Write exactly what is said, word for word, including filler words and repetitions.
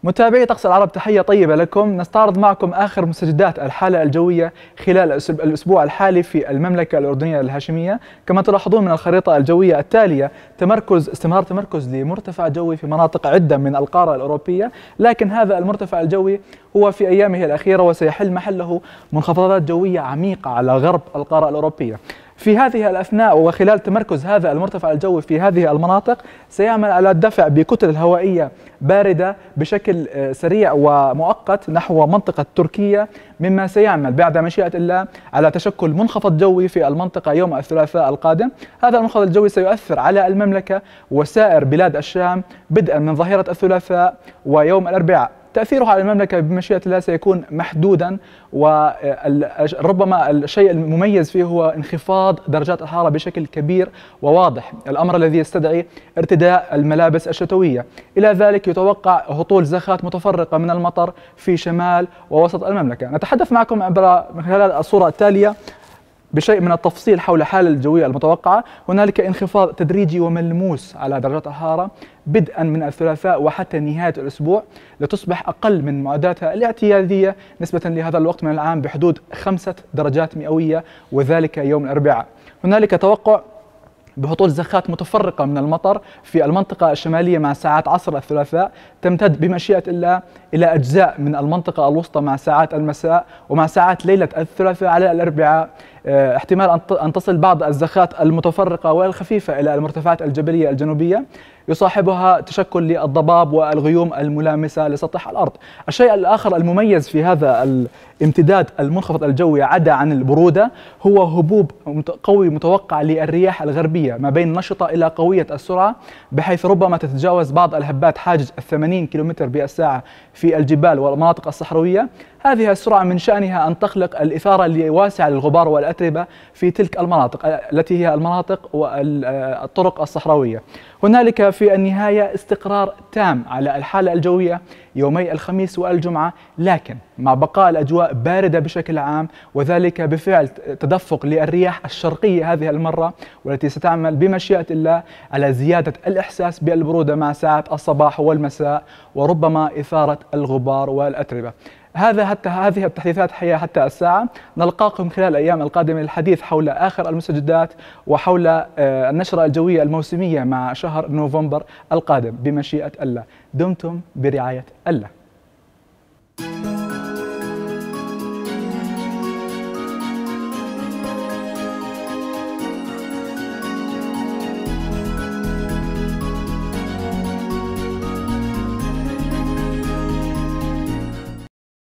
متابعي طقس العرب، تحية طيبة لكم. نستعرض معكم آخر مستجدات الحالة الجوية خلال الأسبوع الحالي في المملكة الأردنية الهاشمية. كما تلاحظون من الخريطة الجوية التالية تمركز استمرار تمركز لمرتفع جوي في مناطق عدة من القارة الأوروبية، لكن هذا المرتفع الجوي هو في أيامه الأخيرة وسيحل محله منخفضات جوية عميقة على غرب القارة الأوروبية. في هذه الأثناء وخلال تمركز هذا المرتفع الجوي في هذه المناطق سيعمل على الدفع بكتل هوائية باردة بشكل سريع ومؤقت نحو منطقة تركيا، مما سيعمل بعد مشيئة الله على تشكل منخفض جوي في المنطقة يوم الثلاثاء القادم. هذا المنخفض الجوي سيؤثر على المملكة وسائر بلاد الشام بدءا من ظهيرة الثلاثاء ويوم الأربعاء. تأثيره على المملكة بمشيئة الله سيكون محدودا، وربما الشيء المميز فيه هو انخفاض درجات الحرارة بشكل كبير وواضح، الأمر الذي يستدعي ارتداء الملابس الشتوية. إلى ذلك يتوقع هطول زخات متفرقة من المطر في شمال ووسط المملكة. نتحدث معكم عبر من خلال الصورة التالية بشيء من التفصيل حول الحالة الجوية المتوقعة. هنالك انخفاض تدريجي وملموس على درجات الحرارة بدءا من الثلاثاء وحتى نهاية الأسبوع، لتصبح أقل من معداتها الاعتيادية نسبة لهذا الوقت من العام بحدود خمسة درجات مئوية، وذلك يوم الأربعاء. هنالك توقع بهطول زخات متفرقة من المطر في المنطقة الشمالية مع ساعات عصر الثلاثاء، تمتد بمشيئة الله إلى أجزاء من المنطقة الوسطى مع ساعات المساء، ومع ساعات ليلة الثلاثاء على الأربعاء احتمال أن تصل بعض الزخات المتفرقة والخفيفة إلى المرتفعات الجبلية الجنوبية، يصاحبها تشكل للضباب والغيوم الملامسة لسطح الأرض. الشيء الآخر المميز في هذا الامتداد المنخفض الجوي عدا عن البرودة هو هبوب قوي متوقع للرياح الغربية ما بين نشطة إلى قوية السرعة، بحيث ربما تتجاوز بعض الهبات حاجز الثمانين كيلومتر بالساعة في الجبال والمناطق الصحراوية. هذه السرعة من شأنها أن تخلق الإثارة الواسعة للغبار والأتربة في تلك المناطق التي هي المناطق والطرق الصحراوية. هنالك في النهاية استقرار تام على الحالة الجوية يومي الخميس والجمعة، لكن مع بقاء الأجواء باردة بشكل عام، وذلك بفعل تدفق للرياح الشرقية هذه المرة، والتي ستعمل بمشيئة الله على زيادة الإحساس بالبرودة مع ساعات الصباح والمساء، وربما إثارة الغبار والأتربة. هذا حتى هذه التحديثات هي حتى الساعة. نلقاكم خلال الأيام القادمة للحديث حول آخر المستجدات وحول النشرة الجوية الموسمية مع شهر نوفمبر القادم بمشيئة الله. دمتم برعاية الله.